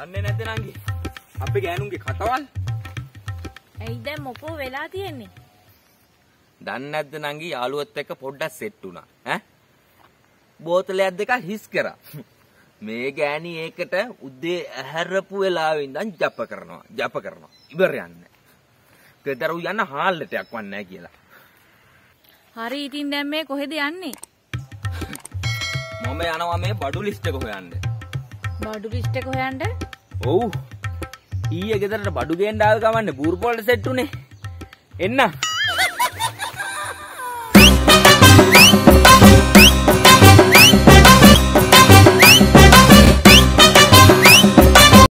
දන්නේ නැද්ද නංගි? අපේ ගෑනුන්ගේ කතාවල්. ඇයි දැන් මොකෝ වෙලා තියෙන්නේ? දන්නේ නැද්ද නංගි යාළුවත් එක්ක පොඩ්ඩක් සෙට් වුණා. ඈ? බෝතලයක් දෙකක් හිස් කරා. මේ ගෑණි ඒකට උදේ ඇහැරපු වෙලාවෙ ඉඳන් ජප කරනවා. ඉවර යන්නේ. ගෙදර යන්න හාල්ලටයක් වන්නේ නැහැ කියලා. හරි ඉතින් දැන් මේ කොහෙද යන්නේ? මම යනවා මේ බඩු ලිස්ට් එක හොයන්න. බඩු ලිස්ට් එක හොයන්න? ඔව්. ඊයේ ගෙදරට බඩු ගේන්න ආව ගමන්නේ බූර්පොල්ට සෙට් උනේ. එන්න.